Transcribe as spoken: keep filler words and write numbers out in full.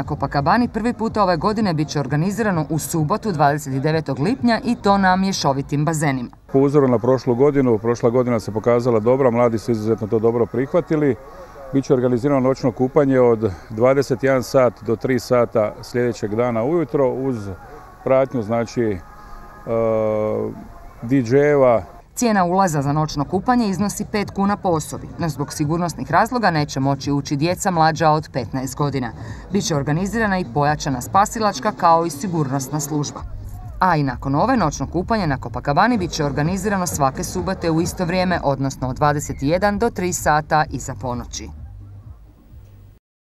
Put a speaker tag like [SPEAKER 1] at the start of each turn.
[SPEAKER 1] Na Copacabani prvi puta ove godine bit će organizirano u subotu dvadeset devetog lipnja i to na mješovitim bazenima.
[SPEAKER 2] Po uzoru na prošlu godinu, prošla godina se pokazala dobra, mladi su izuzetno to dobro prihvatili. Biće organizirano noćno kupanje od dvadeset jedan sat do tri sata sljedećeg dana ujutro uz pratnju znači di džejeva.
[SPEAKER 1] Cijena ulaza za noćno kupanje iznosi pet kuna po osobi, no zbog sigurnosnih razloga neće moći ući djeca mlađa od petnaest godina. Biće organizirana i pojačana spasilačka kao i sigurnosna služba. A i nakon ove noćno kupanje na Copacabani bit će organizirano svake subote u isto vrijeme, odnosno od dvadeset jedan do tri sata iza ponoći.